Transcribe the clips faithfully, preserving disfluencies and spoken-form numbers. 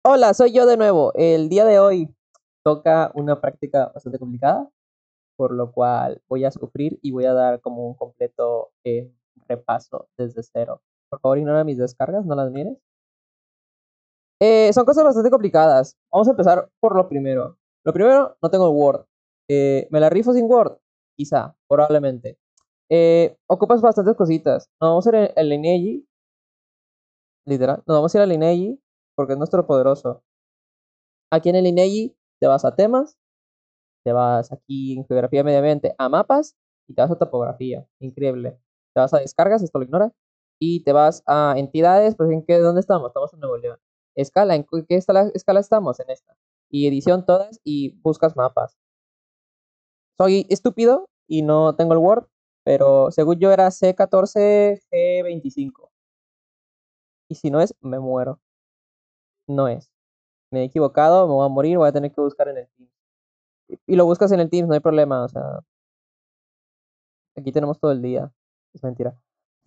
Hola, soy yo de nuevo. El día de hoy toca una práctica bastante complicada, por lo cual voy a sufrir y voy a dar como un completo eh, repaso desde cero. Por favor, ignora mis descargas, no las mires. Eh, son cosas bastante complicadas. Vamos a empezar por lo primero. Lo primero, no tengo Word. Eh, ¿me la rifo sin Word? Quizá, probablemente. Eh, ocupas bastantes cositas. Nos vamos a ir al al Lineage, literal. Nos vamos a ir al Lineage porque es nuestro poderoso. Aquí en el Lineage te vas a temas, te vas aquí en geografía y medio ambiente a mapas y te vas a topografía. Increíble. Te vas a descargas, esto lo ignora. Y te vas a entidades, pues en qué, ¿dónde estamos? Estamos en Nuevo León. Escala, ¿en qué escala, escala estamos? En esta. Y edición todas y buscas mapas. Soy estúpido y no tengo el Word, pero según yo era C catorce G veinticinco. Y si no es, me muero. No es. Me he equivocado, me voy a morir, voy a tener que buscar en el Teams. Y lo buscas en el Teams, no hay problema, o sea, aquí tenemos todo el día. Es mentira.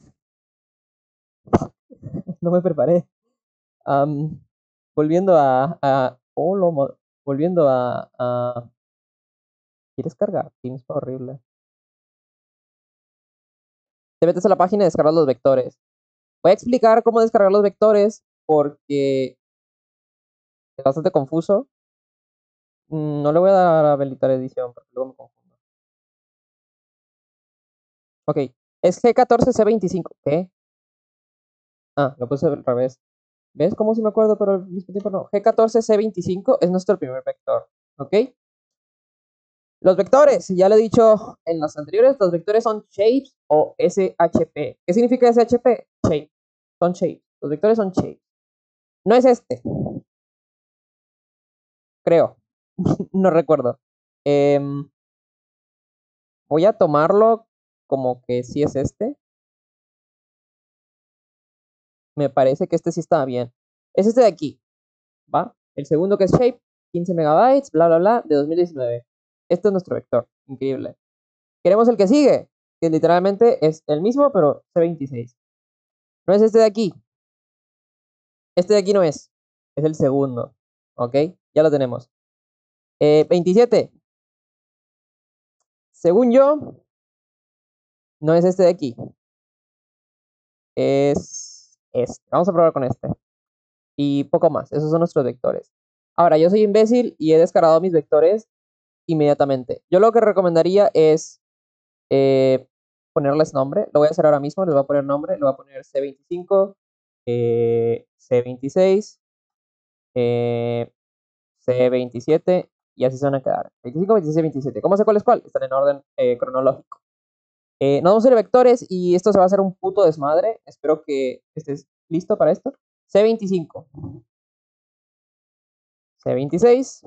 No me preparé. Am, volviendo a, a oh, lo mo- volviendo a, a- ¿quieres cargar? Teams fue horrible. Te metes a la página y descargas los vectores. Voy a explicar cómo descargar los vectores porque es bastante confuso. Mm, No le voy a dar a habilitar edición porque luego me confundo. Ok, es G catorce C veinticinco. ¿Qué? Ah, lo puse al revés. ¿Ves cómo sí me acuerdo, pero al mismo tiempo no? G catorce C veinticinco es nuestro primer vector. ¿Ok? Los vectores, ya lo he dicho en los anteriores, los vectores son shapes o S H P. ¿Qué significa S H P? Shape. Son shapes. Los vectores son shapes. No es este, creo. No recuerdo. Em, voy a tomarlo como que sí es este. Me parece que este sí estaba bien. Es este de aquí, ¿va? El segundo que es shape, quince megabytes, bla, bla, bla, de dos mil diecinueve. Este es nuestro vector. Increíble. Queremos el que sigue, que literalmente es el mismo, pero C veintiséis. No es este de aquí. Este de aquí no es. Es el segundo. ¿Ok? Ya lo tenemos. Eh, veintisiete. Según yo, no es este de aquí. Es este. Vamos a probar con este. Y poco más. Esos son nuestros vectores. Ahora, yo soy imbécil y he descargado mis vectores inmediatamente. Yo lo que recomendaría es eh, ponerles nombre. Lo voy a hacer ahora mismo. Les voy a poner nombre. Le voy a poner C veinticinco, eh, C veintiséis, eh, C veintisiete y así se van a quedar. veinticinco, veintiséis, veintisiete. ¿Cómo sé cuál es cuál? Están en orden eh, cronológico. Eh, no vamos a ir a vectores y esto se va a hacer un puto desmadre. Espero que estés listo para esto. C veinticinco, C veintiséis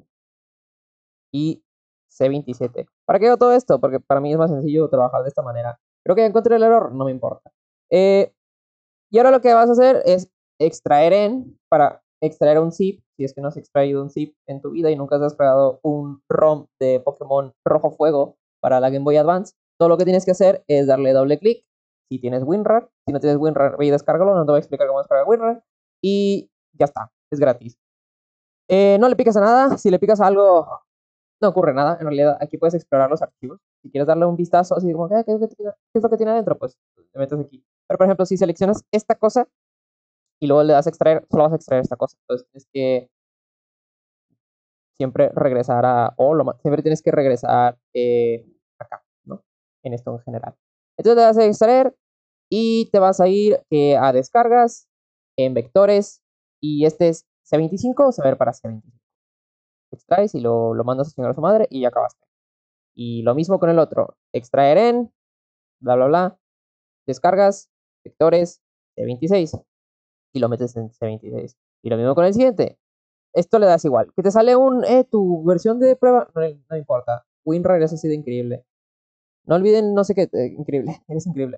y C veintisiete. ¿Para qué hago todo esto? Porque para mí es más sencillo trabajar de esta manera. Creo que ya encontré el error, no me importa. Eh, y ahora lo que vas a hacer es extraer en para extraer un zip. Si es que no has extraído un zip en tu vida y nunca has descargado un ROM de Pokémon Rojo Fuego para la Game Boy Advance, todo lo que tienes que hacer es darle doble clic. Si tienes WinRAR, si no tienes WinRAR, ve y descárgalo. No te voy a explicar cómo descargar WinRAR. Y ya está, es gratis. Eh, no le picas a nada. Si le picas a algo, no ocurre nada. En realidad, aquí puedes explorar los archivos. Si quieres darle un vistazo, así como, ¿qué, qué, qué, qué es lo que tiene adentro? Pues te metes aquí. Pero, por ejemplo, si seleccionas esta cosa y luego le das a extraer, solo vas a extraer esta cosa. Entonces tienes que siempre regresar a, o lo siempre tienes que regresar eh, acá, ¿no? En esto en general. Entonces le das a extraer y te vas a ir eh, a descargas en vectores y este es C veinticinco, se va a ver para C veinticinco. Extraes y lo, lo mandas a chingar a su madre y ya acabaste. Y lo mismo con el otro, extraer en, bla, bla, bla, descargas, vectores, C veintiséis y lo metes en C veintiséis. Y lo mismo con el siguiente, esto le das igual. Que te sale un, eh, tu versión de prueba, no, no importa. WinRAR es así de increíble. No olviden, no sé qué, eh, increíble, eres increíble.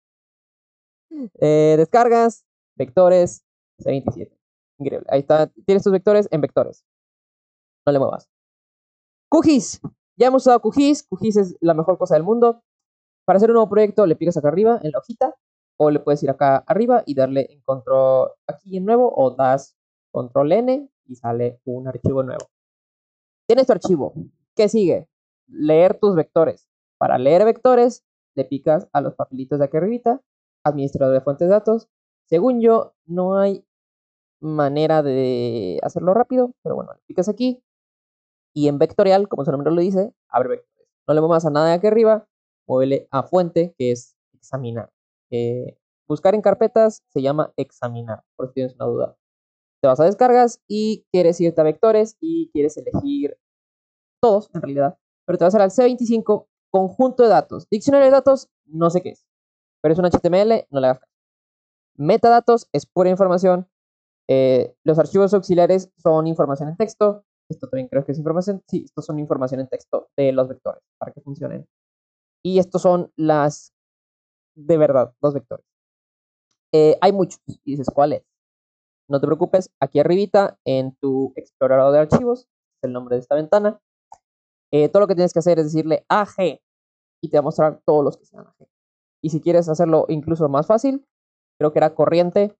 Eh, descargas, vectores, C veintisiete. Increíble. Ahí está, tienes tus vectores en vectores. No le muevas. QGIS. Ya hemos usado QGIS. QGIS es la mejor cosa del mundo. Para hacer un nuevo proyecto, le picas acá arriba en la hojita, o le puedes ir acá arriba y darle en control aquí en nuevo, o das Control N y sale un archivo nuevo. Tienes tu archivo. ¿Qué sigue? Leer tus vectores. Para leer vectores, le picas a los papelitos de aquí arribita, administrador de fuentes de datos. Según yo, no hay manera de hacerlo rápido, pero bueno, le picas aquí y en vectorial, como su nombre lo dice, abre vectores. No le muevas a nada de aquí arriba, muévele a fuente, que es examinar. Eh, buscar en carpetas se llama examinar, por si tienes una duda. Te vas a descargas y quieres irte a vectores y quieres elegir todos en realidad, pero te vas a ir al C veinticinco, conjunto de datos. Diccionario de datos, no sé qué es, pero es un H T M L, no le hagas caso. Metadatos es pura información. Eh, los archivos auxiliares son información en texto. Esto también creo que es información. Sí, estos son información en texto de los vectores para que funcionen. Y estos son las, de verdad, los vectores. Eh, hay muchos. Y dices, ¿cuál es? No te preocupes, aquí arribita en tu explorador de archivos, es el nombre de esta ventana. Eh, todo lo que tienes que hacer es decirle A G y te va a mostrar todos los que sean A G. Y si quieres hacerlo incluso más fácil, creo que era corriente,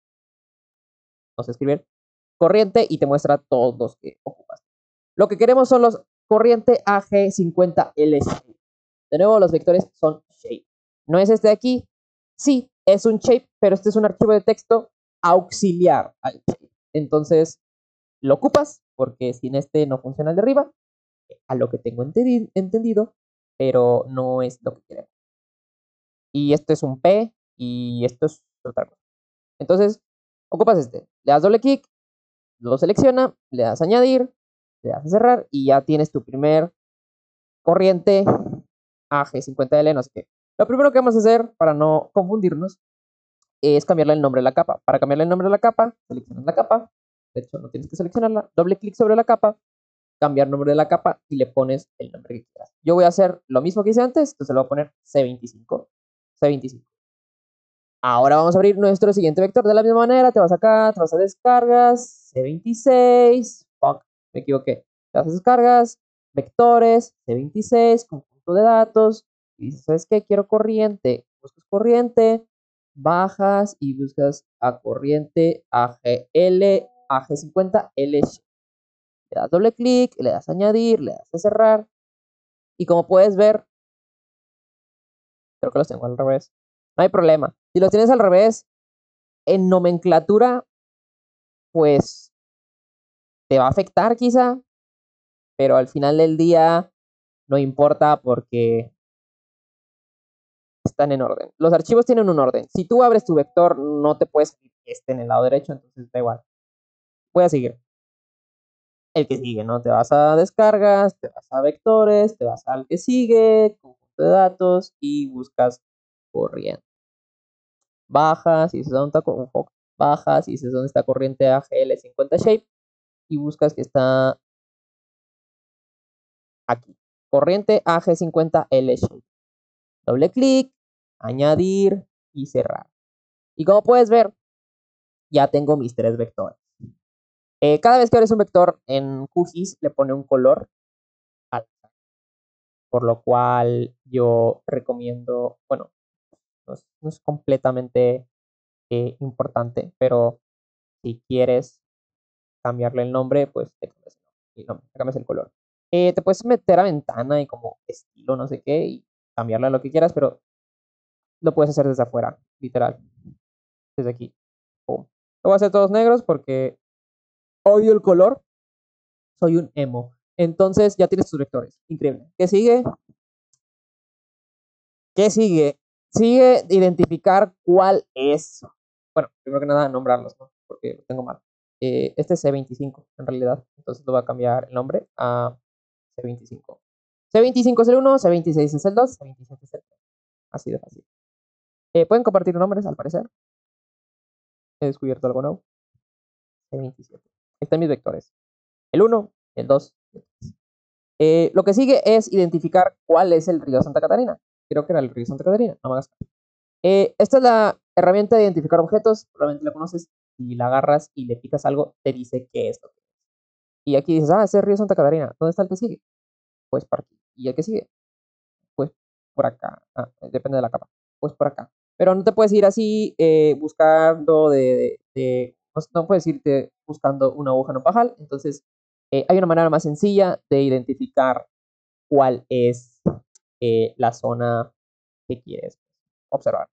no sé escribir, corriente y te muestra todos los que ocupas. Lo que queremos son los corriente A G cincuenta L shape. De nuevo, los vectores son shape. No es este de aquí, sí, es un shape, pero este es un archivo de texto auxiliar al shape. Entonces, lo ocupas porque sin este no funciona el de arriba, a lo que tengo entendido, pero no es lo que queremos. Y esto es un P y esto es otra cosa. Entonces, ocupas este. Le das doble clic, lo selecciona, le das añadir, le das a cerrar y ya tienes tu primer corriente A G cincuenta L, no sé qué. Lo primero que vamos a hacer para no confundirnos es cambiarle el nombre de la capa. Para cambiarle el nombre de la capa, seleccionas la capa. De hecho, no tienes que seleccionarla. Doble clic sobre la capa, cambiar nombre de la capa y le pones el nombre que quieras. Yo voy a hacer lo mismo que hice antes, entonces le voy a poner C veinticinco. C veinticinco. Ahora vamos a abrir nuestro siguiente vector de la misma manera. Te vas acá, te vas a descargas, C veintiséis. Fuck, me equivoqué. Te vas a descargas, vectores, C veintiséis, conjunto de datos. Y dices, ¿sabes qué? Quiero corriente. Buscas corriente, bajas y buscas a corriente A G L, A G cincuenta L. Le das doble clic, le das a añadir, le das a cerrar. Y como puedes ver, creo que los tengo al revés. No hay problema. Si los tienes al revés, en nomenclatura, pues te va a afectar quizá, pero al final del día no importa porque están en orden. Los archivos tienen un orden. Si tú abres tu vector, no te puedes salir que esté en el lado derecho, entonces da igual. Voy a seguir. El que sigue, ¿no? Te vas a descargas, te vas a vectores, te vas al que sigue, conjunto de datos y buscas corriente. Bajas y dices dónde está, bajas y dices dónde está corriente A G L cincuenta shape y buscas que está aquí. Corriente A G cincuenta L shape. Doble clic, añadir y cerrar. Y como puedes ver, ya tengo mis tres vectores. Eh, cada vez que abres un vector en QGIS le pone un color, por lo cual yo recomiendo, bueno, no es, no es completamente eh, importante, pero si quieres cambiarle el nombre, pues te cambias el, nombre, y no, te cambias el color. Eh, te puedes meter a ventana y como estilo, no sé qué, y cambiarle a lo que quieras, pero lo puedes hacer desde afuera, literal, desde aquí. Pum. Lo voy a hacer todos negros porque odio el color, soy un emo. Entonces ya tienes tus vectores, increíble. ¿Qué sigue? ¿Qué sigue? Sigue identificar cuál es. Bueno, primero que nada, nombrarlos, ¿no? Porque lo tengo mal. Eh, este es C veinticinco, en realidad. Entonces lo voy a cambiar el nombre a C veinticinco. C veinticinco es el uno, C veintiséis es el dos, C veintisiete es el tres. Así de fácil. Eh, Pueden compartir nombres, al parecer. He descubierto algo nuevo. C veintisiete. Ahí están mis vectores. El uno, el dos, el tres. Eh, lo que sigue es identificar cuál es el río Santa Catarina. Creo que era el río Santa Catarina. No me hagas caso. Eh, esta es la herramienta de identificar objetos, probablemente la conoces, y la agarras y le picas algo, te dice qué es lo que es. Y aquí dices, ah, ese es río Santa Catarina, ¿dónde está el que sigue? Pues por aquí. ¿Y el que sigue? Pues por acá. Ah, depende de la capa. Pues por acá. Pero no te puedes ir así eh, buscando de, de, de no puedes irte buscando una aguja en un pajal. Entonces, eh, hay una manera más sencilla de identificar cuál es eh, la zona que quieres observar.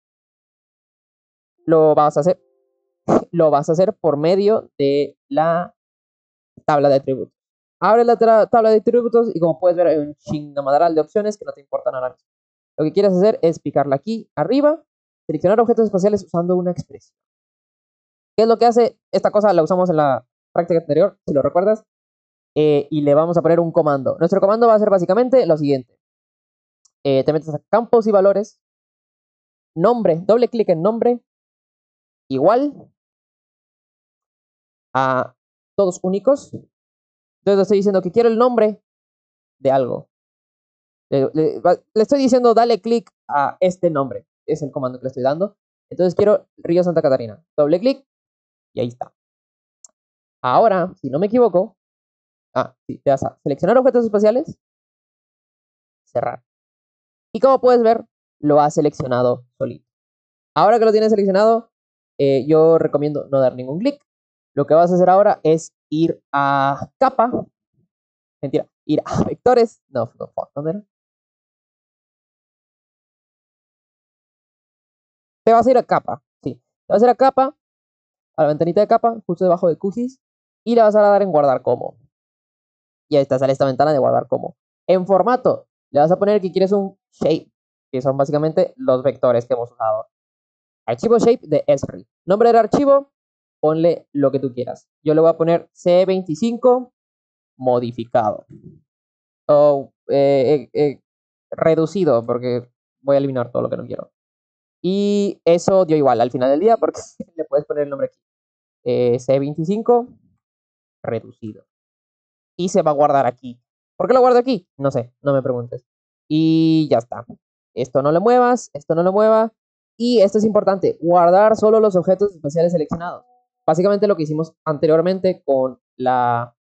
Lo vas a hacer, lo vas a hacer por medio de la tabla de atributos. Abre la tabla de atributos y como puedes ver hay un chingamadral de opciones que no te importan ahora mismo. Lo que quieres hacer es picarla aquí arriba, seleccionar objetos espaciales usando una expresión. ¿Qué es lo que hace? Esta cosa la usamos en la práctica anterior, si lo recuerdas, eh, y le vamos a poner un comando. Nuestro comando va a ser básicamente lo siguiente. Eh, te metes a campos y valores, nombre, doble clic en nombre, igual a todos únicos. Entonces le estoy diciendo que quiero el nombre de algo. Le, le, le estoy diciendo dale clic a este nombre. Es el comando que le estoy dando. Entonces quiero Río Santa Catarina. Doble clic y ahí está. Ahora, si no me equivoco, ah, sí, te vas a seleccionar objetos espaciales, cerrar. Y como puedes ver, lo ha seleccionado solito. Ahora que lo tienes seleccionado, eh, yo recomiendo no dar ningún clic. Lo que vas a hacer ahora es ir a capa. Mentira, ir a vectores. No, no, fuck, ¿dónde era? Te vas a ir a capa, sí. Te vas a ir a capa, a la ventanita de capa, justo debajo de cookies, y le vas a dar en guardar como. Y ahí está, sale esta ventana de guardar como. En formato, le vas a poner que quieres un shape, que son básicamente los vectores que hemos usado. Archivo shape de Esri. Nombre del archivo, ponle lo que tú quieras. Yo le voy a poner C veinticinco modificado. O eh, eh, eh, reducido, porque voy a eliminar todo lo que no quiero. Y eso dio igual al final del día, porque le puedes poner el nombre aquí. Eh, C veinticinco reducido. Y se va a guardar aquí. ¿Por qué lo guardo aquí? No sé, no me preguntes. Y ya está. Esto no lo muevas, esto no lo mueva. Y esto es importante, guardar solo los objetos especiales seleccionados. Básicamente lo que hicimos anteriormente con la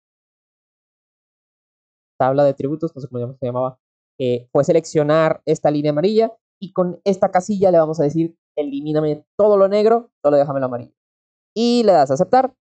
tabla de atributos, no sé cómo se llamaba, eh, fue seleccionar esta línea amarilla y con esta casilla le vamos a decir, elimíname todo lo negro, solo déjame lo amarillo. Y le das a aceptar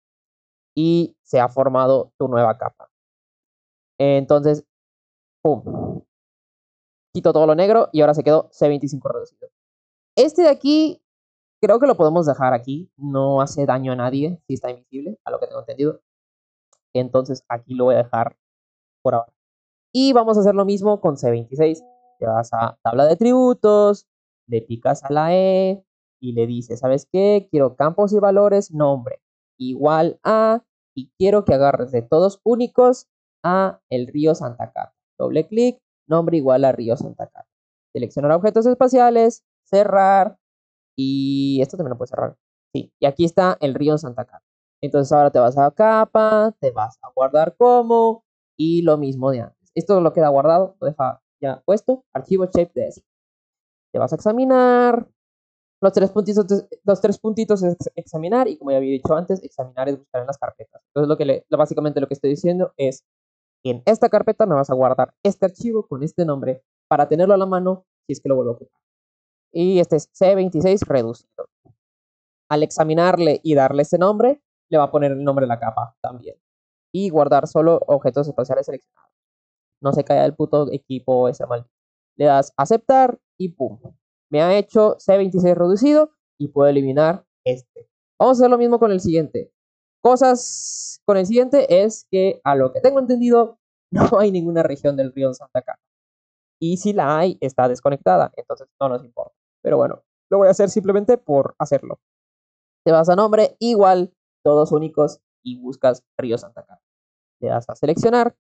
y se ha formado tu nueva capa. Entonces, pum, quito todo lo negro y ahora se quedó C veinticinco reducido. Este de aquí, creo que lo podemos dejar aquí, no hace daño a nadie si está invisible, a lo que tengo entendido. Entonces aquí lo voy a dejar por ahora. Y vamos a hacer lo mismo con C veintiséis. Te vas a tabla de atributos, le picas a la E y le dices, ¿sabes qué? Quiero campos y valores, nombre, igual a, y quiero que agarres de todos únicos a el río Santa Cata. Doble clic, nombre igual a río Santa Cata. Seleccionar objetos espaciales, cerrar, y esto también lo puedes cerrar. Sí, y aquí está el río Santa Cata. Entonces ahora te vas a capa, te vas a guardar como, y lo mismo de antes. Esto lo queda guardado, lo deja ya puesto. Archivo shape de eso. Te vas a examinar. Los tres puntitos, los tres puntitos es examinar. Y como ya había dicho antes, examinar es buscar en las carpetas. Entonces lo que le, básicamente lo que estoy diciendo es que en esta carpeta me vas a guardar este archivo con este nombre para tenerlo a la mano si es que lo vuelvo a ocupar. Y este es C veintiséis reducido. Al examinarle y darle ese nombre, le va a poner el nombre de la capa también. Y guardar solo objetos espaciales seleccionados. No se caiga el puto equipo ese mal. Le das aceptar y pum. Me ha hecho C veintiséis reducido y puedo eliminar este. Vamos a hacer lo mismo con el siguiente. Cosas con el siguiente es que a lo que tengo entendido no hay ninguna región del río Santa Cata. Y si la hay, está desconectada. Entonces no nos importa. Pero bueno, lo voy a hacer simplemente por hacerlo. Te vas a nombre, igual, todos únicos y buscas río Santa Cata. Le das a seleccionar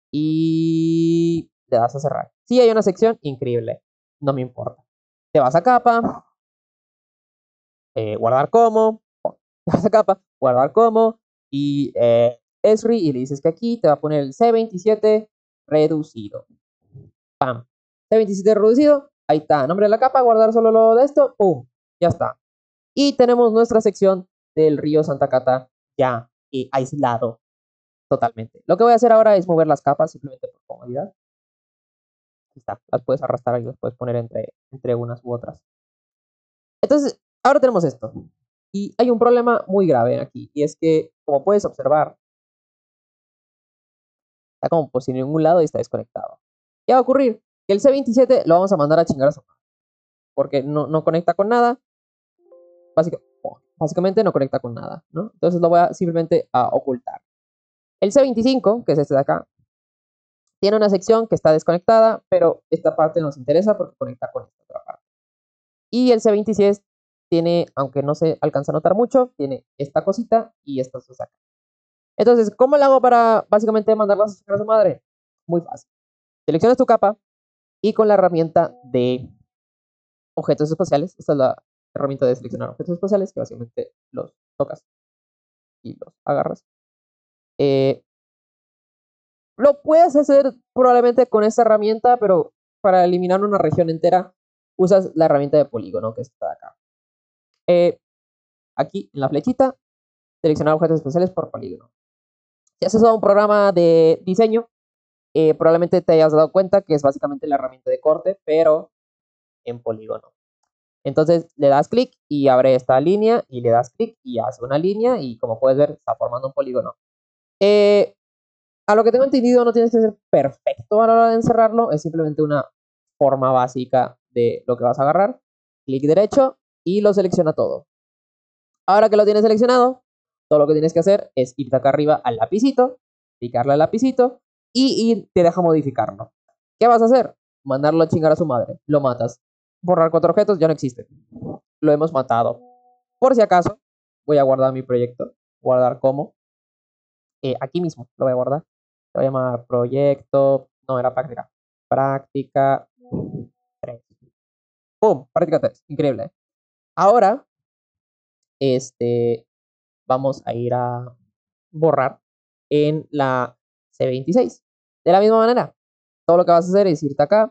y le das a cerrar. Si hay una sección, increíble, no me importa. Te vas a capa, eh, guardar como, te vas a capa, guardar como y eh, Esri y le dices que aquí te va a poner el C veintisiete reducido. Pam. C veintisiete reducido, ahí está, nombre de la capa, guardar solo lo de esto, pum, ya está. Y tenemos nuestra sección del río Santa Cata ya eh, aislado totalmente. Lo que voy a hacer ahora es mover las capas simplemente por comodidad. Ahí está, las puedes arrastrar y las puedes poner entre, entre unas u otras. Entonces, ahora tenemos esto. Y hay un problema muy grave aquí, y es que, como puedes observar, está como por si en ningún lado y está desconectado. ¿Qué va a ocurrir? Que el C veintisiete lo vamos a mandar a chingar a su madre, porque no, no conecta con nada, básica- básicamente no conecta con nada, ¿no? Entonces lo voy a simplemente a ocultar. El C veinticinco, que es este de acá, tiene una sección que está desconectada, pero esta parte nos interesa porque conecta con esta otra parte. Y el C veintiséis tiene, aunque no se alcanza a notar mucho, tiene esta cosita y esta se saca. Entonces, ¿cómo le hago para básicamente mandarlas a sacar a su madre? Muy fácil. Seleccionas tu capa y con la herramienta de objetos espaciales, esta es la herramienta de seleccionar objetos espaciales, que básicamente los tocas y los agarras. Eh, lo puedes hacer probablemente con esta herramienta, pero para eliminar una región entera usas la herramienta de polígono, que está acá. Eh, aquí en la flechita, seleccionar objetos especiales por polígono. Si has usado un programa de diseño, eh, probablemente te hayas dado cuenta que es básicamente la herramienta de corte, pero en polígono. Entonces le das clic y abre esta línea y le das clic y hace una línea y como puedes ver está formando un polígono. Eh, a lo que tengo entendido no tienes que ser perfecto a la hora de encerrarlo, es simplemente una forma básica de lo que vas a agarrar. Clic derecho y lo selecciona todo. Ahora que lo tienes seleccionado, todo lo que tienes que hacer es irte acá arriba al lapicito, picarle al lapicito y, y te deja modificarlo. ¿Qué vas a hacer? Mandarlo a chingar a su madre. Lo matas. Borrar cuatro objetos ya no existe. Lo hemos matado. Por si acaso, voy a guardar mi proyecto. Guardar como. Eh, aquí mismo lo voy a guardar. Lo voy a llamar proyecto. No, era práctica. Práctica tres. ¡Pum! Práctica tres. Increíble. Ahora, este, vamos a ir a borrar en la C veintiséis. De la misma manera, todo lo que vas a hacer es irte acá.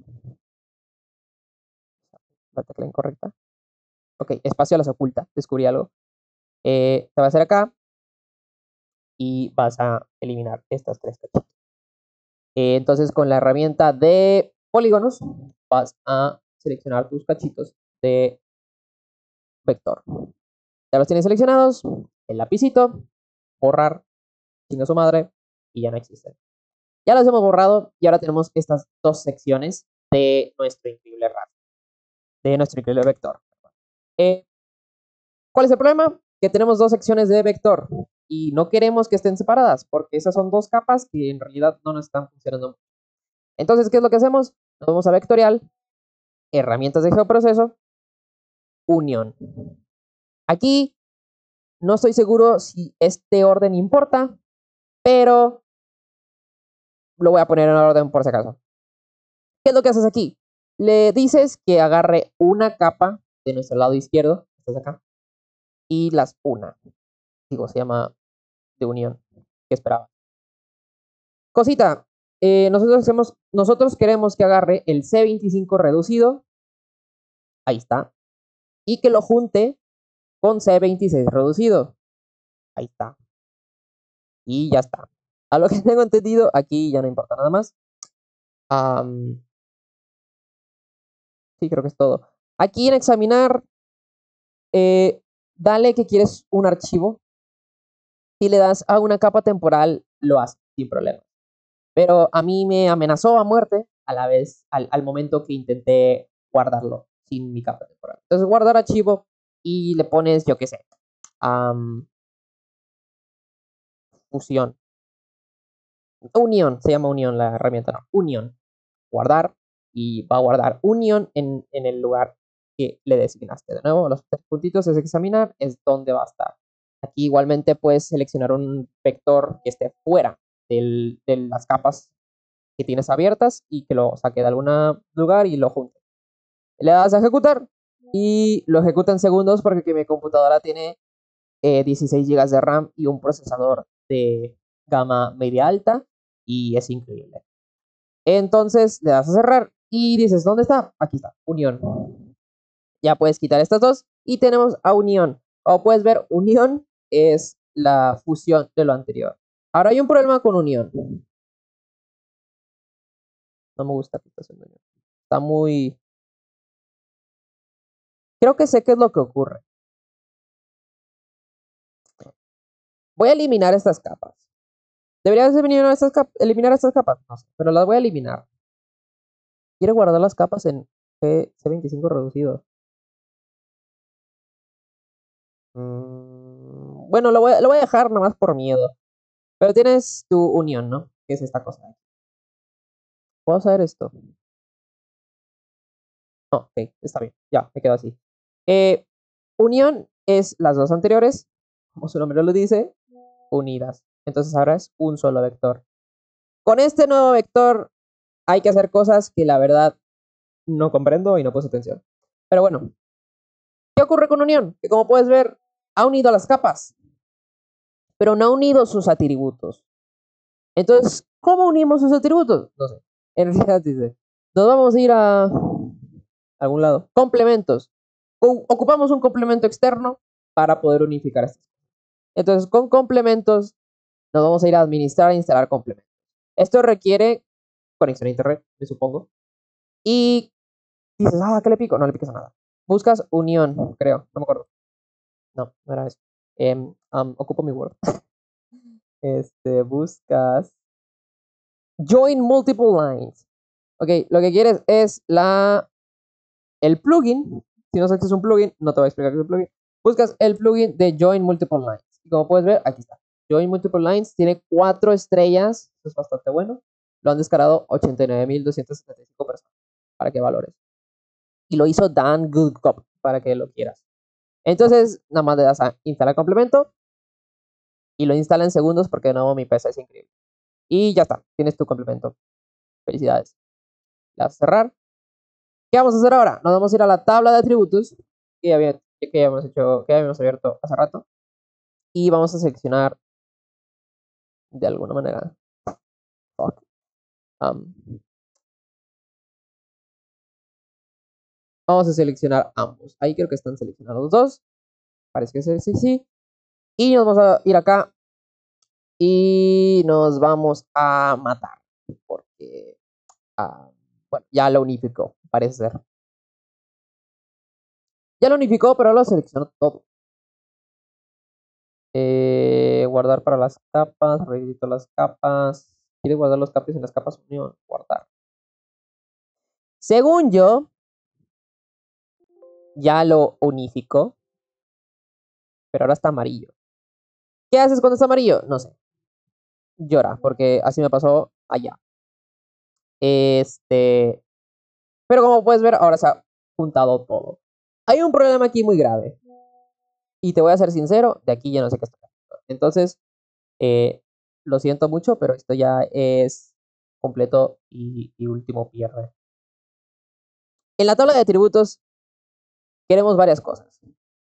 La tecla incorrecta. Ok, espacio a las oculta. Descubrí algo. Eh, te vas a hacer acá y vas a eliminar estas tres cachitos. Eh, entonces, con la herramienta de polígonos, vas a seleccionar tus cachitos de vector. Ya los tienes seleccionados, el lapicito, borrar, chinga su madre, y ya no existen. Ya los hemos borrado y ahora tenemos estas dos secciones de nuestro increíble raster, de nuestro increíble vector. Eh, ¿Cuál es el problema? Que tenemos dos secciones de vector y no queremos que estén separadas porque esas son dos capas que en realidad no nos están funcionando. Entonces, ¿qué es lo que hacemos? Nos vamos a vectorial, herramientas de geoproceso, unión. Aquí no estoy seguro si este orden importa, pero lo voy a poner en orden por si acaso. ¿Qué es lo que haces aquí? Le dices que agarre una capa de nuestro lado izquierdo, esta es acá, y las una. Digo, se llama de unión. ¿Qué esperaba? Cosita, eh, nosotros, hacemos, nosotros queremos que agarre el C veinticinco reducido, ahí está, y que lo junte con C veintiséis reducido, ahí está, y ya está. A lo que tengo entendido, aquí ya no importa nada más. Um, sí, creo que es todo. Aquí en examinar, eh, dale que quieres un archivo. Si le das a una capa temporal, lo hace sin problema. Pero a mí me amenazó a muerte a la vez, al, al momento que intenté guardarlo sin mi capa temporal. Entonces, guardar archivo y le pones, yo qué sé, um, fusión. Unión, se llama unión la herramienta, no, unión. Guardar y va a guardar unión en, en el lugar que le designaste. De nuevo, los tres puntitos es examinar, es donde va a estar. Aquí igualmente puedes seleccionar un vector que esté fuera del, de las capas que tienes abiertas y que lo saque de algún lugar y lo junte. Le das a ejecutar y lo ejecuta en segundos porque mi computadora tiene eh, dieciséis gigas de RAM y un procesador de gama media alta y es increíble. Entonces le das a cerrar y dices, ¿dónde está? Aquí está, unión. Ya puedes quitar estas dos y tenemos a unión. Como puedes ver, unión es la fusión de lo anterior. Ahora hay un problema con unión. No me gusta que está haciendo unión. Está muy... Creo que sé qué es lo que ocurre. Voy a eliminar estas capas. ¿Deberías eliminar estas, cap eliminar estas capas? No sé, pero las voy a eliminar. Quiero guardar las capas en C veinticinco reducido. Mm, bueno, lo voy, a, lo voy a dejar nomás por miedo. Pero tienes tu unión, ¿no? Que es esta cosa. ¿Puedo hacer esto? No, ok, está bien. Ya, me quedo así. Eh, unión es las dos anteriores, como su nombre lo dice, unidas. Entonces ahora es un solo vector. Con este nuevo vector hay que hacer cosas que la verdad no comprendo y no puse atención. Pero bueno, ¿qué ocurre con unión? Que como puedes ver, ha unido las capas, pero no ha unido sus atributos. Entonces, ¿cómo unimos sus atributos? No sé. En realidad dice, nos vamos a ir a algún lado. Complementos. Ocupamos un complemento externo para poder unificar estas cosas. Entonces, con complementos, nos vamos a ir a administrar e instalar complementos. Esto requiere conexión a internet, me supongo. Y dices, ah, ¿qué le pico? No le picas a nada. Buscas unión, creo, no me acuerdo. No, no era eso. Eh, um, ocupo mi Word. este, buscas Join Multiple Lines. Ok, lo que quieres es la el plugin. Si no sabes qué es un plugin, no te voy a explicar qué es un plugin. Buscas el plugin de Join Multiple Lines. Y como puedes ver, aquí está. Join Multiple Lines tiene cuatro estrellas. Eso es bastante bueno. Lo han descargado ochenta y nueve mil doscientas setenta y cinco personas. Para que valores. Y lo hizo Dan Goodcop. Para que lo quieras. Entonces, nada más le das a instalar complemento. Y lo instala en segundos porque de nuevo mi P C es increíble. Y ya está. Tienes tu complemento. Felicidades. Le das a cerrar. ¿Qué vamos a hacer ahora? Nos vamos a ir a la tabla de atributos que ya, había, que ya habíamos hecho, que ya habíamos abierto hace rato. Y vamos a seleccionar de alguna manera. Um, vamos a seleccionar ambos. Ahí creo que están seleccionados los dos. Parece que sí, sí, sí. Y nos vamos a ir acá. Y nos vamos a matar. Porque, uh, bueno, ya lo unificó, parece ser. Ya lo unificó, pero lo seleccionó todo. Eh, guardar para las capas, reedito las capas. ¿Quieres guardar los capas en las capas unión? Guardar. Según yo, ya lo unificó, pero ahora está amarillo. ¿Qué haces cuando está amarillo? No sé. Llora, porque así me pasó allá. Este, pero como puedes ver, ahora se ha juntado todo. Hay un problema aquí muy grave. Y te voy a ser sincero, de aquí ya no sé qué está pasando. Entonces, eh, lo siento mucho, pero esto ya es completo y, y último pierde. En la tabla de atributos queremos varias cosas.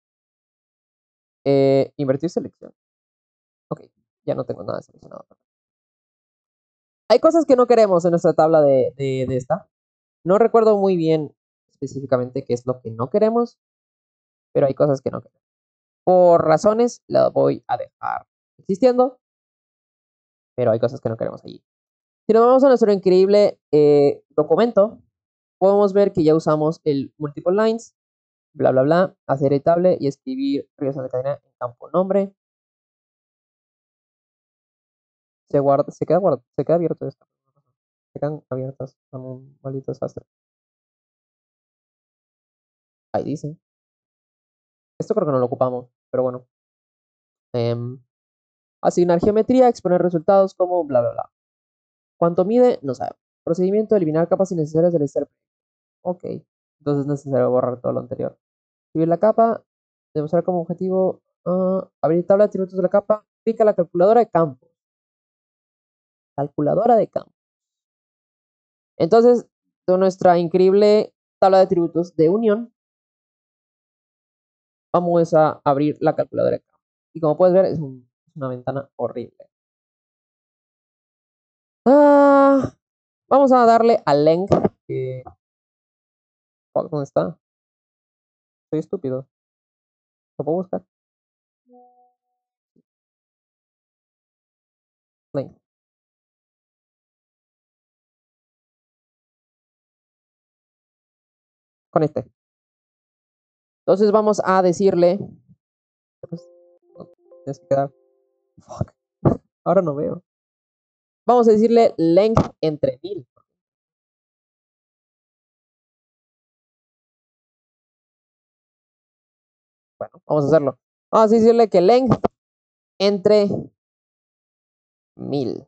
Eh, invertir selección. Ok, ya no tengo nada seleccionado. Hay cosas que no queremos en nuestra tabla de, de, de esta. No recuerdo muy bien específicamente qué es lo que no queremos, pero hay cosas que no queremos. Por razones, la voy a dejar existiendo, pero hay cosas que no queremos allí. Si nos vamos a nuestro increíble eh, documento, podemos ver que ya usamos el multiple lines, bla, bla, bla, hacer editable y escribir regreso de cadena en campo nombre. Se guarda, se queda, guarda, se queda abierto esto. Se quedan abiertas con un maldito desastre. Ahí dice. Esto creo que no lo ocupamos, pero bueno. Eh, asignar geometría, exponer resultados como bla, bla, bla. ¿Cuánto mide? No sabe. Procedimiento, eliminar capas innecesarias del Excel. Ok. Entonces es necesario borrar todo lo anterior. Subir la capa, demostrar como objetivo, uh, abrir tabla de atributos de la capa, pica la calculadora de campos. Calculadora de campos. Entonces, con nuestra increíble tabla de atributos de unión, vamos a abrir la calculadora de campos. Y como puedes ver, es, un, es una ventana horrible. Ah, vamos a darle a length. Que... ¿Dónde está? Soy estúpido. ¿Lo puedo buscar? Length. Con este. Entonces vamos a decirle. Pues, no, tienes que quedar. Fuck. Ahora no veo. Vamos a decirle length entre mil. Bueno, vamos a hacerlo. Vamos a decirle que length entre mil.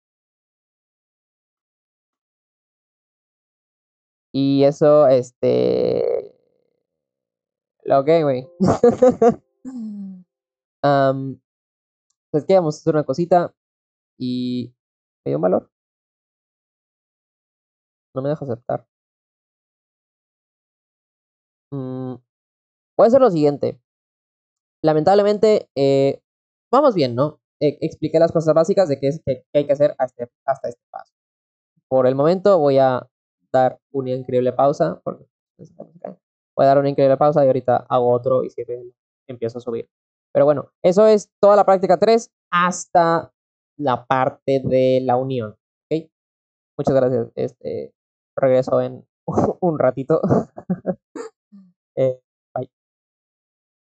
Y eso, este... Lo que, güey. um, pues que vamos a hacer una cosita. Y... ¿Me dio un valor? No me deja aceptar. Mm, voy a hacer lo siguiente. Lamentablemente, eh, vamos bien, ¿no? Eh, expliqué las cosas básicas de qué, es, qué, qué hay que hacer hasta, hasta este paso. Por el momento voy a dar una increíble pausa. Porque voy a dar una increíble pausa y ahorita hago otro y si empiezo a subir. Pero bueno, eso es toda la práctica tres hasta la parte de la unión. ¿Ok? Muchas gracias. Este, regreso en un ratito.